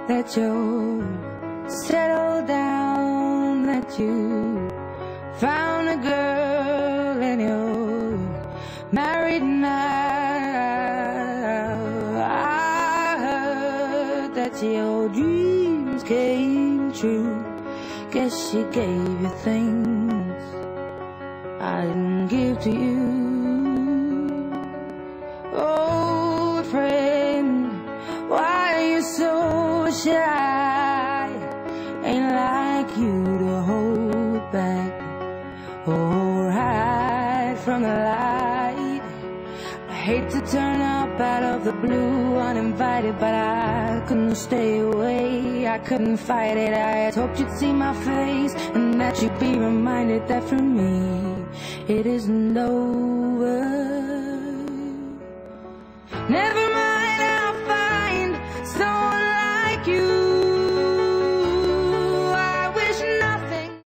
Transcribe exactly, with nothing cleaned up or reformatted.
that you settled down, that you found a girl and you're married now. I heard that your dreams came true. Guess she gave you things I didn't give to you. Old friend, why are you so shy? Ain't like you to hold back or hide from the light. I hate to turn up out of the blue uninvited, but I couldn't stay away, I couldn't fight it. I had hoped you'd see my face and that you'd be reminded that for me it isn't over. Never